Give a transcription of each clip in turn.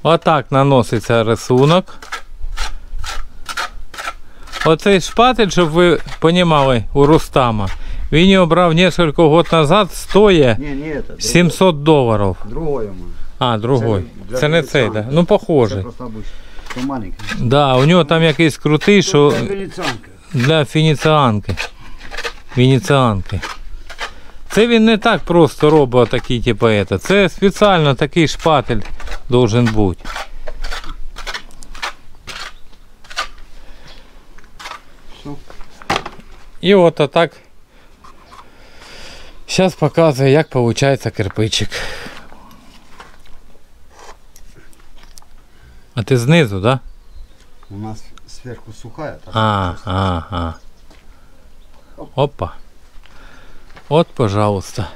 Отак наноситься рисунок. Оцей шпатель, щоб ви розуміли, у Рустама, він його брав кілька років назад, стоїть $700. Другой. А, другой. Це не цей, так? Ну, похожий. Це просто обичний. Це маленький. Да, у нього там якийсь крутий, що Це венеціанка. для венеціанки. Це він не так просто робить такий, типу, це спеціально такий шпатель должен бути. І от так. Зараз показую, як виходить кирпичик. А ти знизу, да? У нас сверху сухая. Ага. Опа. От, пожалуйста.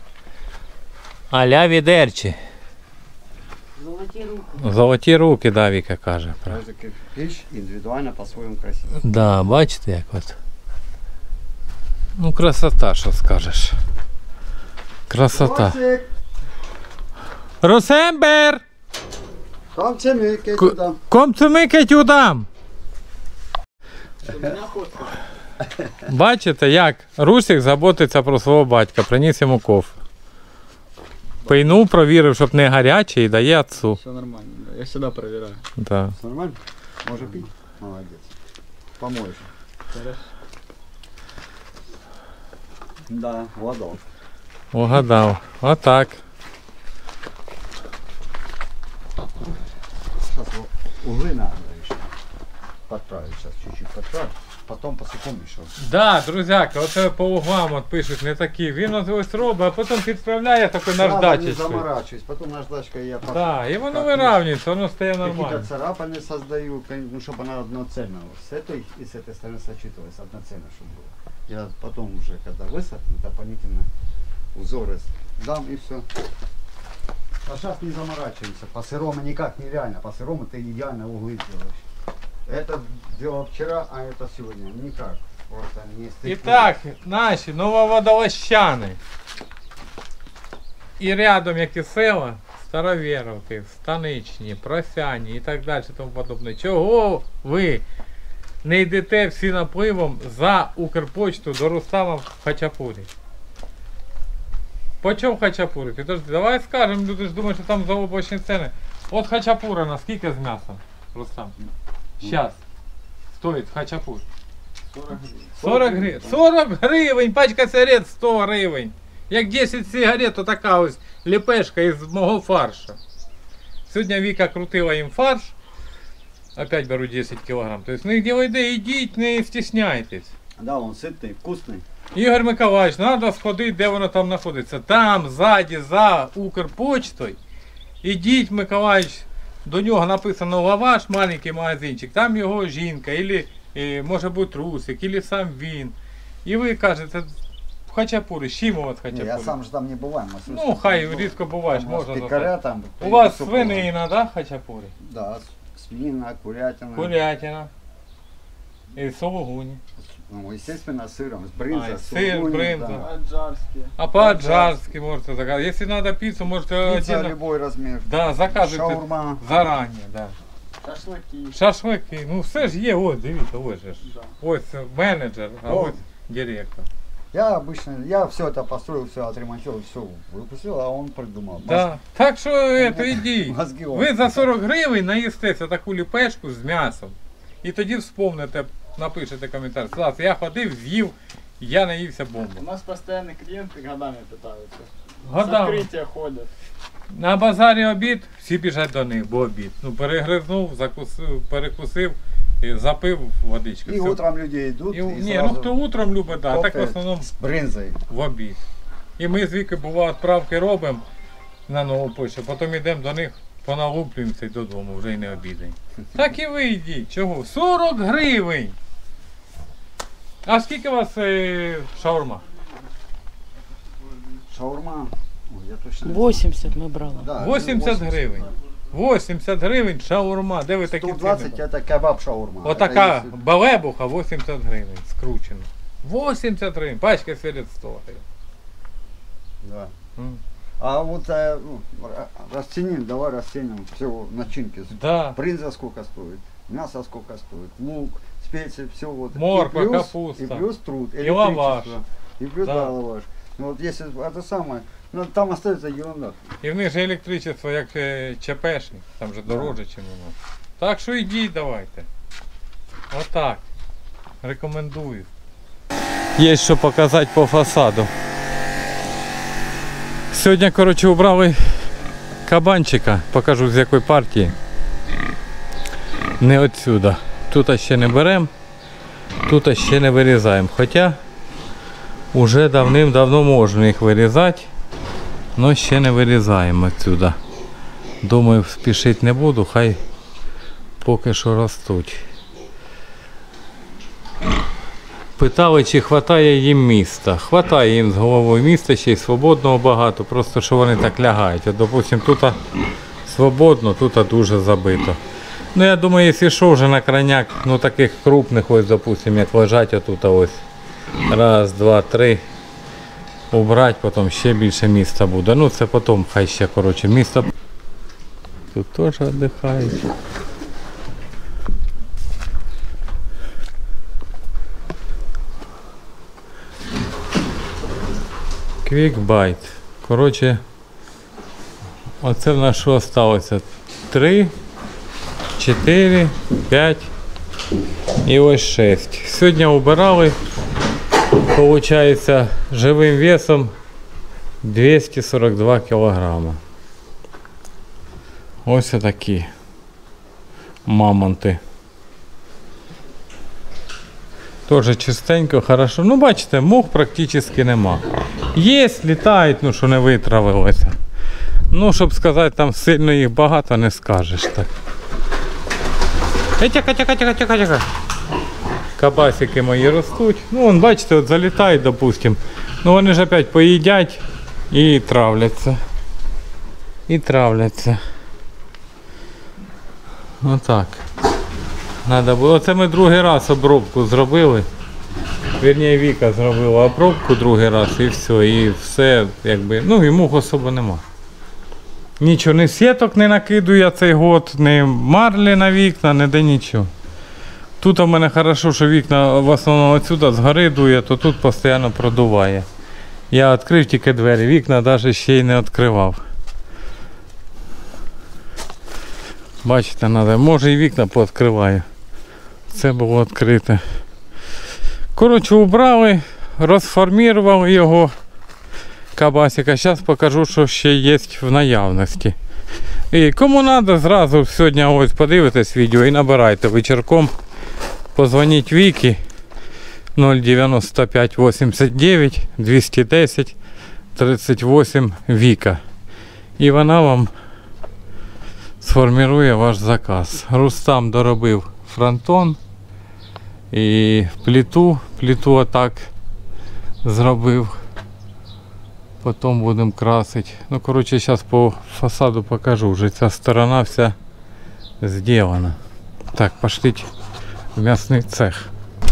Аля відерчі. Золоті руки. Золоті руки, да, Віка каже. Кожен кирпич індивідуально по-своєму красивий. Да, бачите, як от. Ну, красота, що скажеш. Красота. Росембер! Там це ми, туди. Комцумики тюдам! Бачите, як Русик заботиться про свого батька, приніс йому кофе. Пийнув, провірив, щоб не гарячий, і дає отцу. Все нормально, я всегда проверяю. Да. Нормально? Може пити? Молодець. Помоєш. Хорошо. Да, вгадав. Угадав. Отак. Сейчас углы надо еще подправить. Сейчас чуть-чуть подправить. Потом по сухому еще. Да, друзяки, оце по углам от пишуть не такі. Він ось робить, а потім підправляє такою Не наждачечкою. заморачиваюсь. Потом наждачкой я Да, і воно вирівнюється, воно стає какие-то нормально. царапины создаю, ну, чтобы она одноцельно с этой и с этой стороны сочеталась, одноцельно, чтобы было. Я потом уже, когда высохнет, дополнительно узоры дам и все. А сейчас не заморачиваемся. По сырому никак нереально. По сырому ты идеально углы делаешь. Это делал вчера, а это сегодня. Никак. Просто не стык. І так, наші нововодолощани. І рядом, як і села, Старовєровки, Станичні, Просяні і так далі, тому подобне. Чого ви не йдете всі напливом за Укрпочту до Рустама в Хачапурі? По чому Хачапурі? Підожди, давай скажемо, люди ж думають, що там заоблачні ціни. От Хачапура на скільки з м'ясом, Рустам? Зараз. Стоїть Хачапур. 40 гривень. 40 гривень, пачка сигарет 100 гривень. Як 10 сигарет, то така ось ліпешка із мого фаршу. Сьогодні Віка крутила їм фарш. Опять беру 10 кілограм. Тобто, ну де ви йде, ідіть, не стісняйтесь. Да, он сытный, вкусный. Ігор Миколаївич, треба сходити, де воно там знаходиться. Там, ззаді, за Укрпочтою. Ідіть, Миколаївич, до нього написано лаваш, маленький магазинчик. Там його жінка, або може бути трусик, або сам він. І ви кажете, в Хачапурі, з чим у вас Хачапурі? Я сам же там не бываю. Ну, хай рідко буваєш, можна пекаря застати. там. У вас свинина, да, в Хачапурі? Да, свинина, курятина. Курятина. І сологуні. Ну, естественно, сыром, с брынза, сыр, сулугуни, брынза. да. Аджарские. А по-аджарски можете заказати. Якщо треба піцу, можете Пицца отдельно. любой размер. Да, заказуйте Шаурма. зарані, да. Шашлыки. Шашлики, ну все ж є, ось, дивіться, ось же ж. Да. Ось менеджер, а О. ось директор. Я обычно, я все это построил, все отремонтировал, все выпустил, а он придумал. Да. Так що это, ідіть. Мозги он. Ви за 40 гривень наїстеся таку ліпешку з м'ясом. І тоді вспомните, напишете коментар. Слав, я ходив, з'їв, я наївся У бомбом. нас постоянно клиенты годами питаются. С Годами. открытия ходят. На базарі обід, всі біжать до них, бо обід. Ну перегризнув, закусив, перекусив, і запив водички. И Все. утром люди идут, І, и ні, сразу ну хто утром любить, да, а так в кофе основному с брынзой. в обід. І ми з Вікою буває відправки робимо на нову почту, потім йдемо до них, поналуплюємося і додому, вже й не обідаємо. Так і ви йдіть, чого? 40 гривень! А скільки у вас шаурма? Шаурма. Ой, я точно не 80 ми брали. знаю. Да, 80 гривень. 80 гривень шаурма. Де ви такі 120 ціни? это кебаб шаурма. Отака Это если- балебуха 80 гривень скручена. 80 гривень, пачка сигарет 100 гривень. Да. М. А вот расценим, давай расценим все начинки. Да. Брынза сколько стоит, мясо сколько стоит, лук, специи, все вот. Морква, И плюс- капуста. И плюс труд, И лаваш. электричество. И плюс Да. да, лаваш. Ну вот если это самое, ну там остается ерунда. І в них же електричество як ЧПшник, там же дороже, ніж у нас. Так що йдіть давайте. Отак. Рекомендую. Є що показати по фасаду. Сьогодні, коротше, убрали кабанчика. Покажу з якої партії. Не отсюда. Тут ще не беремо, тут ще не вирізаємо. Хоча уже давним-давно можна їх вирізати. Но ще не вирізаємо отсюда. Думаю, спішити не буду, хай поки що ростуть. Питали, чи вистачає їм міста. Хватає їм з головою міста, ще й свободного багато, просто що вони так лягають. От, допустим, тут свободно, тут дуже забито. Ну я думаю, якщо що, вже на крайняк, ну таких крупних, ось, допустим, як лежать отут ось. Раз, два, три. Убрати, потім ще більше міста буде. Ну це потім хай ще, коротше, місто. Тут теж віддихають. Quick-Bite. Коротше, оце в нас що залишилося? 3, 4, 5 і ось 6. Сьогодні убирали. Получается живым весом 242 килограмма. Ось такі мамонти. Тоже чистенько, хорошо. Ну бачите, мух практично нема. Є, літають, ну що не витравилося. Ну, щоб сказати, там сильно їх багато не скажеш так. Тяка. Кабасики мої ростуть. Ну, вон, бачите, от залітають, допустим. Ну, вони ж опять поїдять і травляться. Отак. Надо було. Оце ми другий раз обробку зробили. Вірніше, Віка зробила обробку другий раз і все. І все, якби, ну і мух особо нема. Нічого, ні сіток не накидую я цей год, ні марлі на вікна, ніде нічого. Тут у мене хорошо, що вікна в основному отсюда згори дує, то тут постійно продуває. Я відкрив тільки двері, вікна навіть ще й не відкривав. Бачите, треба, може і вікна пооткриваю. Це було відкрите. Коротше, убрали, розформували його кабасика. Зараз покажу, що ще є в наявності. І кому треба, зразу сьогодні ось подивитесь відео і набирайте вечірком. Позвоніть Вікі 095 89 210 38 Віка. І вона вам сформирує ваш заказ. Рустам доробив фронтон і плиту отак зробив. Потім будемо красити. Ну, коротше, зараз по фасаду покажу. Вже ця сторона вся зроблена. Так, пошліть в м'ясний цех.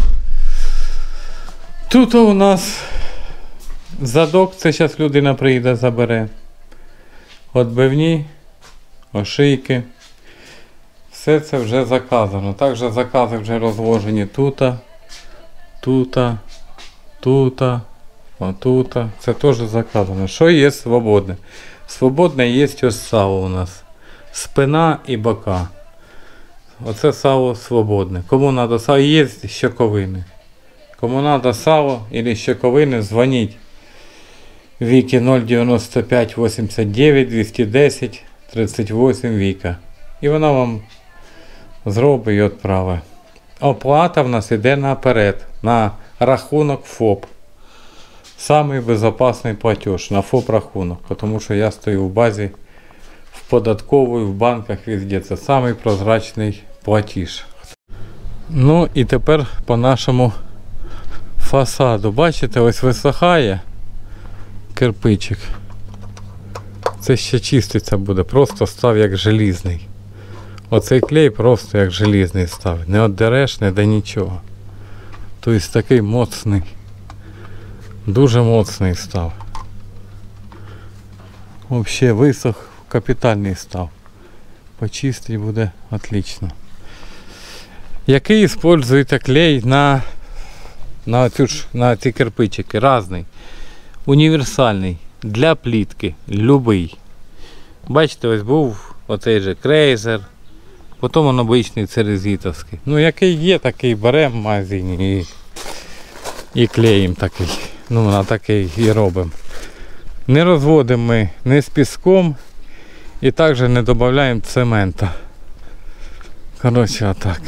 Тут у нас задок, це зараз людина приїде, забере. Отбивні, ошийки. Все це вже заказано. Також закази вже розложені тут, отут. Це теж заказано. Що є свободне? Свободне є ось сало у нас. Спина і бока. Оце сало свободне. Кому треба сало, є щоковини. Кому треба сало або щоковини, дзвоніть. Віки 095 89 210 38 Віка. І вона вам зробить і відправить. Оплата в нас йде наперед, на рахунок ФОП. Самий безпечний платеж на ФОП рахунок, тому що я стою в базі, в податковій, в банках, везде. Це самий прозрачний платіж. Ну і тепер по нашому фасаду. Бачите, ось висихає кирпичик. Це ще чиститься буде, просто став як желізний. Оцей клей просто як желізний став. Не оддереш, не де нічого. Тобто такий моцний. Дуже моцний став. взагалі висох, капітальний став. Почистить буде отлично. Який використовуєте клей на ці кирпичики? Різний. Універсальний. Для плітки. Любий. Бачите, ось був оцей же крейзер. Потім он обичний церезитовський. Ну який є, такий беремо в магазині і клеїмо такий. Ну на такий і робимо. Не розводимо ми ні з піском і також не додаємо цемента. Коротше, отак.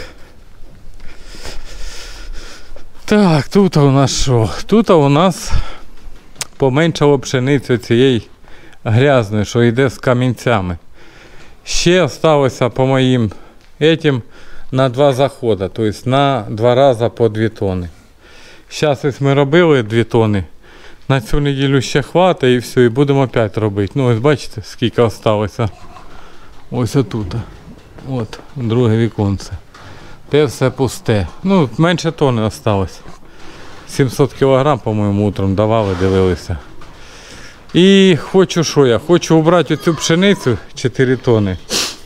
Так, тут у нас що? Тут у нас поменшало пшеницю цієї грязної, що йде з камінцями. Ще залишилося по моїм этим на 2 заходи, тобто на 2 рази по 2 тони. Зараз ось ми робили 2 тони. На цю неділю ще хватить і все, і будемо опять робити. Ну ось бачите, скільки залишилося. Ось отут. От, друге віконце. Те все пусте. Ну, менше тони залишилось. 700 кг, по-моєму, утром давали, дивилися. І хочу що я? Хочу убрати оцю пшеницю 4 тони.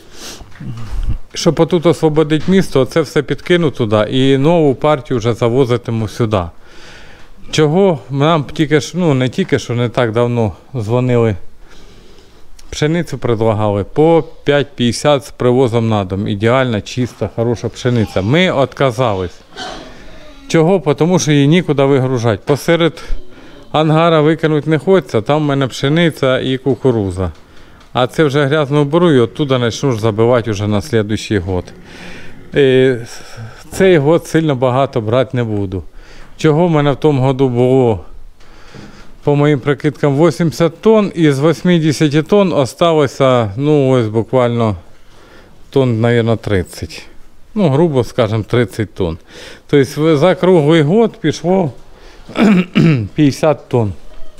Щоб отут освободити місто, це все підкину туди і нову партію вже завозитиму сюди. Чого? Нам тільки що, ну не тільки що, не так давно дзвонили. Пшеницю предлагали по 5,50 з привозом на дом. Ідеальна, чиста, хороша пшениця. Ми відказались. Чого? Тому що її нікуди вигружати. Посеред ангара викинути не хочеться, там в мене пшениця і кукуруза. А це вже грязно беру і оттуда почну забивати вже на наступний год. Цей год сильно багато брати не буду. Чого в мене в тому году було, по моїм прикидкам, 80 тонн, і з 80 тонн осталося, ну ось буквально тонн, мабуть, 30. Ну, грубо скажемо, 30 тонн. Тобто за круглий год пішло 50 тонн.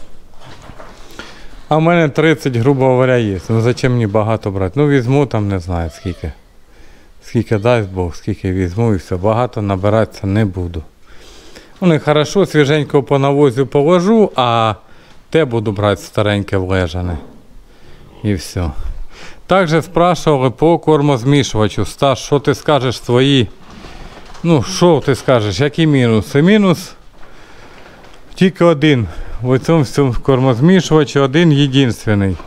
А в мене 30, грубо говоря, є. Ну зачем мені багато брати? Ну візьму там, не знаю скільки. Скільки дасть Бог, скільки візьму і все. Багато набиратися не буду. Ну, хорошо, свіженько по навозу положу, а те буду брати стареньке влежане. І все. Також спрашивали по кормозмішувачу. Стас, що ти скажеш свої? Ну, що ти скажеш, які мінуси? Мінус тільки один. В цьому кормозмішувачі один єдиний.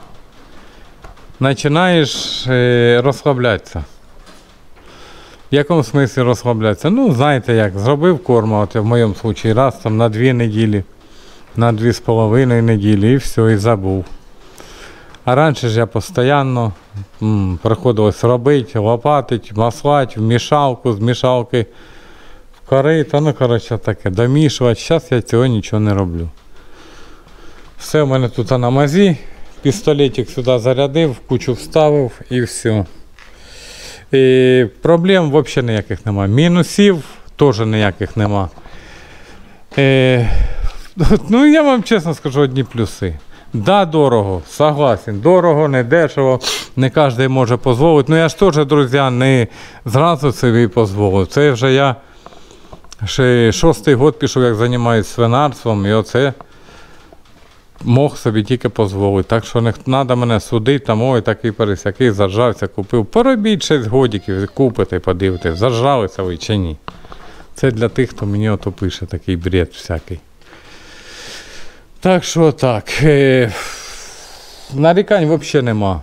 Починаєш розслаблятися. В якому смислі розслаблятися? Ну, знаєте як, зробив корм, от в моєму випадку, раз там на 2 неділі, на 2,5 неділі і все, і забув. А раніше ж я постійно приходилось робити, лопатити, маслати в мішалку, з мішалки в корито, ну, коротше, таке, домішувати. Зараз я цього нічого не роблю. Все в мене тут на мазі, пістолетик сюди зарядив, кучу вставив і все. І проблем взагалі ніяких нема. Мінусів теж ніяких нема. Ну я вам чесно скажу одні плюси. Да, дорого, согласен. Дорого, не дешево, не кожен може дозволити. Ну я ж теж, друзі, не зразу собі дозволив. Це вже я ще 6-й год пішов, як займаюся свинарством, і оце мог собі тільки дозволити. Так що не треба мене судити, там, ой, такий пересякий, заржався, купив. Поробіть 6 годиків, купите, подивитесь, заржалися ви чи ні. Це для тих, хто мені ото пише, такий бред всякий. Так що так. Нарікань взагалі нема.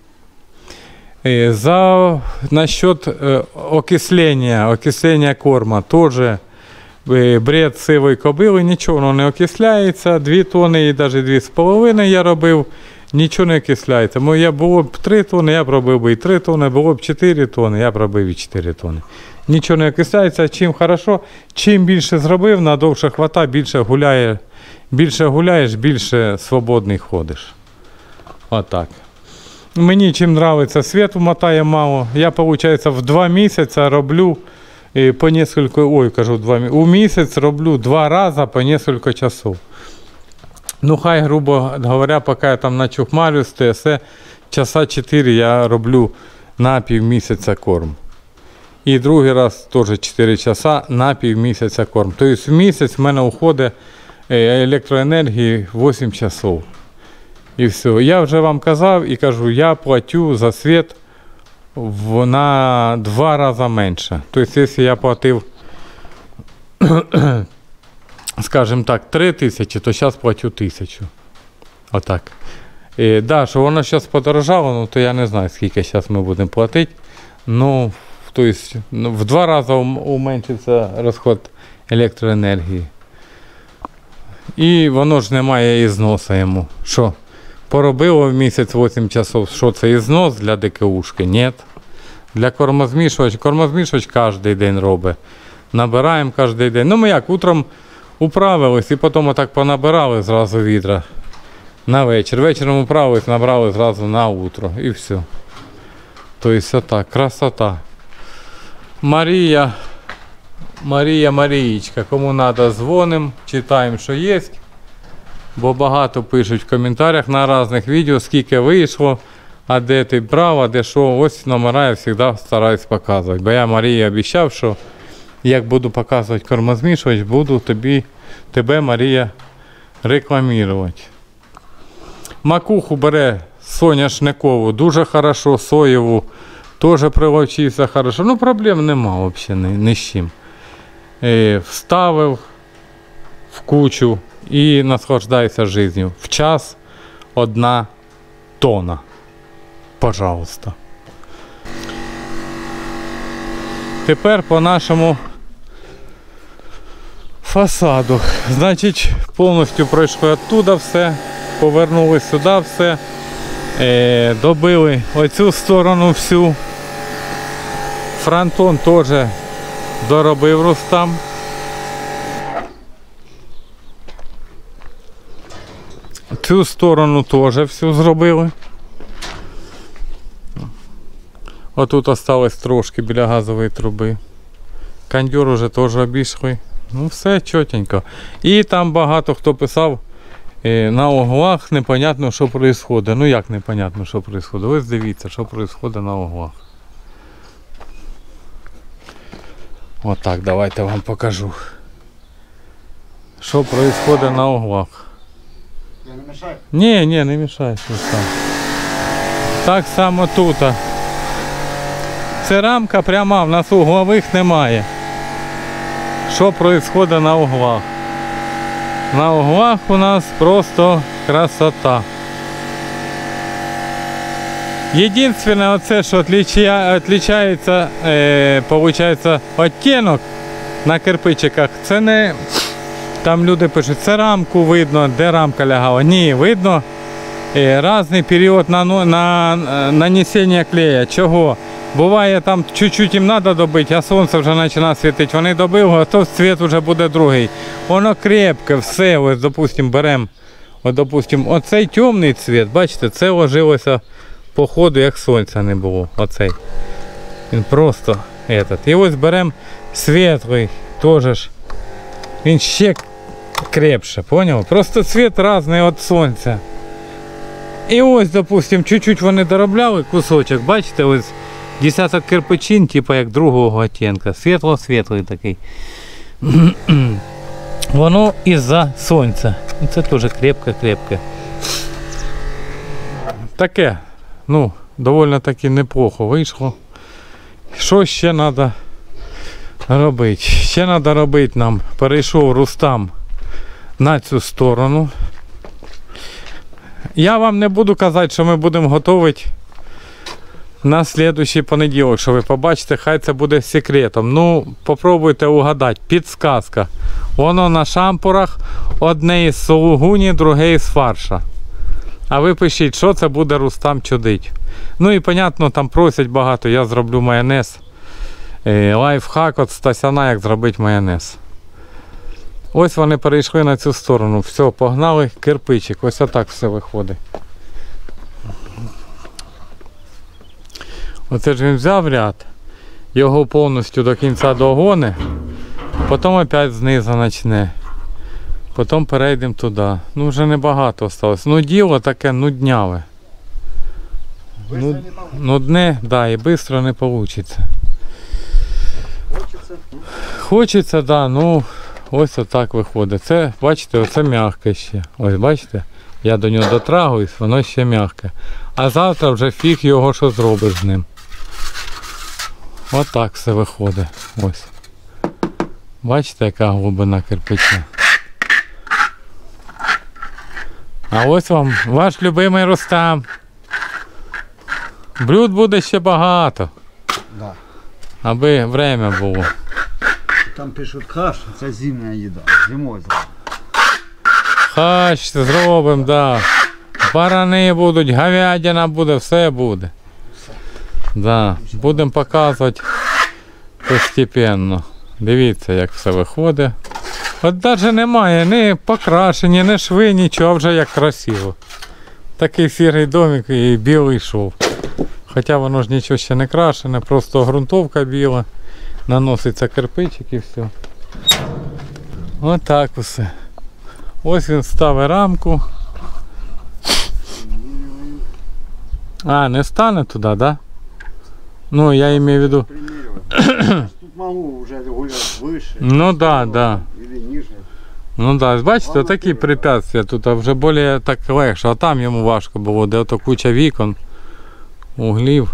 Насчет окислення корма теж бред сивої кобили, нічого воно не окисляється. 2 тони і навіть 2,5 я робив, нічого не окисляється. Я було б 3 тони, я б робив би і 3 тони, було б 4 тони, я б робив і 4 тони. Нічого не окисляється, чим хорошо, чим більше зробив, надовше хвата, більше гуляєш, більше свободний ходиш. Отак. Мені чим подобається, світу мотає мало. Я, виходить, в 2 місяці роблю по несколько, у місяць роблю 2 рази по несколько часов. Ну хай, грубо говоря, поки я там начухмарю з ТСЕ, часа 4 я роблю на півмісяця корм. І другий раз теж 4 часа на півмісяця корм. Тобто в місяць в мене уходить електроенергії 8 часов. І все. Я вже вам казав і кажу, я платю за світ на 2 рази менше. Тобто, якщо я платив, скажімо так, 3 тисячі, то зараз платю 1000. Отак. І, да, що воно зараз подорожало, ну, то я не знаю, скільки зараз ми будемо платити. Ну, тобто, в 2 рази уменшиться розход електроенергії. І воно ж не має ізносу йому. Що? Поробило в місяць 8 часов, що це ізнос для ДКУшки? Ні. Для кормозмішувач кожен день робить. Набираємо кожен день. Ну ми як, утром управились і потім отак понабирали зразу відра на вечір. Вечором управились, набрали зразу на утро і все. Тобто отак, красота. Марієчка, кому треба, дзвонимо, читаємо, що є. Бо багато пишуть в коментарях на різних відео, скільки вийшло, а де ти брав, а де що. Ось номера я завжди стараюсь показувати. Бо я Марії обіцяв, що як буду показувати кормозмішувач, буду тебе, Марія, рекламувати. Макуху бере соняшникову, дуже хорошо, соєву, теж приловчився хорошо. Ну проблем нема взагалі ні з чим. Вставив в кучу і наслаждайся життю. В час 1 тонна. Пожалуйста. Тепер по нашому фасаду. Значить, повністю пройшли оттуда все, повернули сюди все, добили оцю сторону всю. Фронтон теж доробив Рустам. Цю сторону теж всю зробили. Отут осталось трошки біля газової труби. Кондьор уже теж обійшли. Ну все чотенько. І там багато хто писав, на углах непонятно, що відбувається. Ну як непонятно, що відбувається? Ось дивіться, що відбувається на углах. Отак, давайте вам покажу. Що відбувається на углах. Я не мешаю? Ні, не мішай. Так само тут. Це рамка пряма, в нас углових немає. Що відбувається на углах? На углах у нас просто красота. Єдине, оце, що відрізняється, виходить, відтінок на кирпичиках, це не... Там люди пишуть, це рамку видно, де рамка лягала. Ні, видно різний період нанесення клея. Чого? Буває там чуть-чуть їм треба добити, а сонце вже починає світити. Вони добили, а то цвіт вже буде другий. Воно крепке, все, ось, допустимо, беремо. От, допустимо, оцей темний цвіт, бачите, це ложилося по ходу, як сонця не було. Оцей. Він просто этот. І ось беремо світлий, теж ж. Він ще крепше, поняв? Просто цвіт різний від сонця. І ось, допустимо, чуть-чуть вони доробляли кусочок, бачите, ось десяток кирпичин, типу як другого оттінка, світло-світлий такий. Воно із-за сонця. Це теж крепке-крепке. Таке, ну, доволі таки неплохо вийшло. Що ще треба робити? Ще треба робити нам, перейшов Рустам на цю сторону. Я вам не буду казати, що ми будемо готувати на слідуючий понеділок, що ви побачите, хай це буде секретом. Ну, попробуйте угадати, підсказка. Воно на шампурах, одне із сулугуні, друге із фарша. А ви пишіть, що це буде Рустам чудить. Ну і, понятно, там просять багато, я зроблю майонез. Лайфхак від Стасяна, як зробити майонез. Ось вони перейшли на цю сторону. Все, погнали кирпичик. Ось отак все виходить. Оце ж він взяв ряд, його повністю до кінця догони, потім опять знизу почне. Потім перейдемо туди. Ну вже небагато залишилось. Ну діло таке нудняве. Нудне, да, і швидко не вийде. Хочеться, да, ну ось отак виходить. Це, бачите, оце м'яке ще. Ось, бачите? Я до нього дотрагуюсь, воно ще м'яке. А завтра вже фіг його що зробиш з ним. Отак все виходить. Ось. Бачите, яка глибина кирпича. А ось вам ваш любимий Рустам. Блюд буде ще багато. Да. Аби время було. Там пишуть каша, це зимня їда. Зимою зробимо. Хач зробимо, да. Барани будуть, говядина буде, все буде. Да. Будемо показувати постепенно. Дивіться, як все виходить. От навіть немає ні покрашення, ні шви, нічого, вже як красиво. Такий сірий домик і білий шов. Хоча воно ж нічого ще не крашене, просто ґрунтовка біла. Наноситься кирпичик і все. Отак усе. Ось він ставить рамку. А, не стане туди, так? Да? Ну, я маю в виду. Тут можу вже гуляти вище. Ну да, да. Или ниже. Ну да, бачите, такі препятствия тут вже більш так легше, а там йому важко було, де ото куча вікон, углів.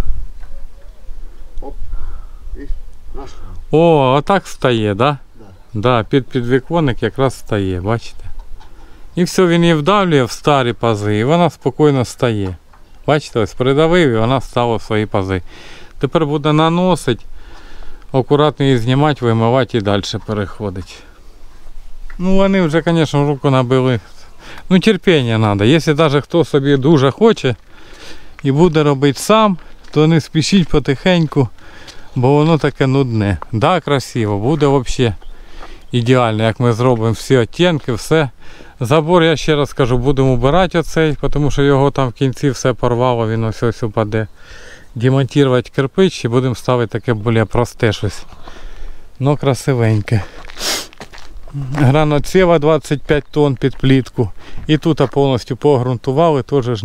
О, отак встає, да? Да, під підвіконник якраз встає, бачите? І все, він її вдавлює в старі пази, і вона спокійно встає. Бачите, ось придавив, і вона стала в свої пази. Тепер буде наносити, акуратно її знімати, вимивати і далі переходить. Ну вони вже, звісно, руку набили. Ну терпіння треба. Якщо навіть хто собі дуже хоче і буде робити сам, то не спішіть потихеньку, бо воно таке нудне. Да, красиво, буде взагалі ідеально, як ми зробимо всі оттінки, все. Забор, я ще раз кажу, будемо убирати оцей, тому що його там в кінці все порвало, він ось упаде. Демонтувати кирпич і будемо ставити таке більш просте щось. Ну красивеньке. Граноцева 25 тонн під плітку. І тут повністю погрунтували теж ж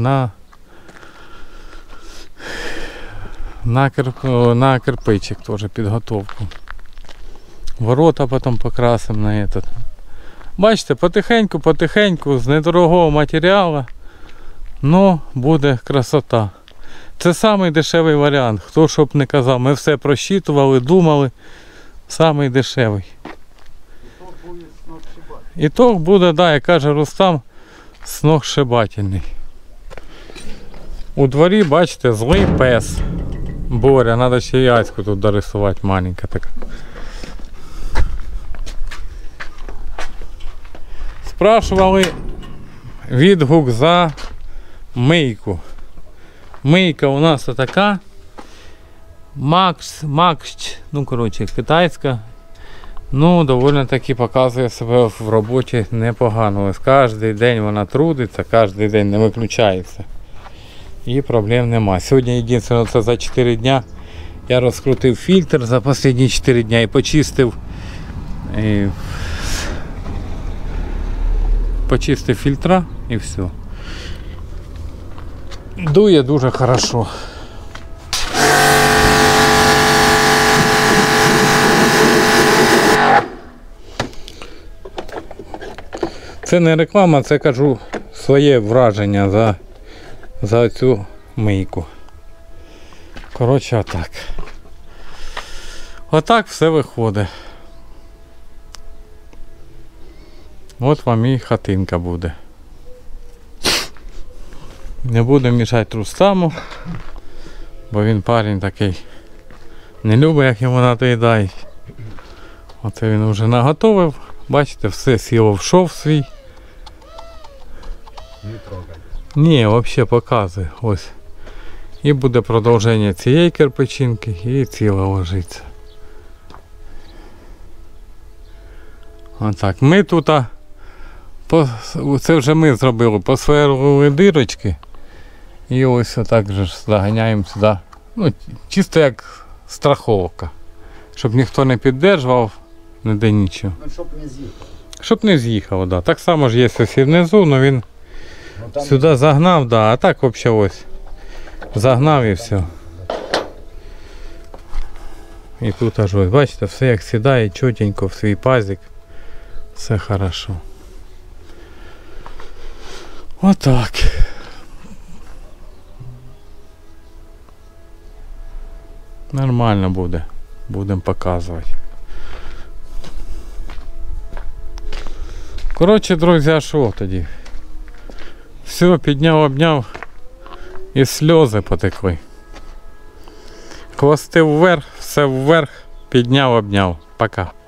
на кирпичик теж підготовку. Ворота потім покрасимо на этот. Бачите, потихеньку, з недорогого матеріалу, но буде красота. Це самий дешевий варіант. Хто щоб не казав, ми все просчитували, думали. Самий дешевий. Ітог буде, да, як каже Рустам, сногсшибательний. У дворі, бачите, злий пес. Боря, треба ще яйцьку тут дорисувати, маленька така. Спрашували відгук за мийку. Мийка у нас така. Макс, ну коротше, китайська. Ну, доволі таки показує себе в роботі непогано. Ось кожен день вона трудиться, кожен день не виключається. І проблем нема. Сьогодні єдине, це за 4 дня я розкрутив фільтр за останні 4 дня і почистив фільтра і все. Дує дуже хорошо. Це не реклама, це кажу своє враження за цю мийку. Коротше, отак. Отак все виходить. От вам і хатинка буде. Не буду мішати Рустаму, бо він парень такий не любить, як йому надоїдають. Оце він вже наготовив. Бачите, все сіло в шов свій. Не трогай. Ні, взагалі показує. Ось. І буде продовження цієї кирпичинки і ціла ложиться. Отак. Ми тут, це вже ми зробили, посверлили дирочки. І ось отак же заганяємо сюди. Ну, чисто як страховка. Щоб ніхто не піддержував, ніде нічого. Ну, щоб не з'їхав. Щоб не з'їхав, да. Так само ж є ось і внизу, але він там сюди загнав, да. А так взагалі ось. Загнав і все. І тут аж ось, бачите, все як сідає, чотенько в свій пазик. Все хорошо. Отак. Нормально буде. Будемо показувати. Коротше, друзі, а що тоді? Все, підняв, обняв і сльози потекли. Хвости вверх, все вверх, підняв, обняв. Пока.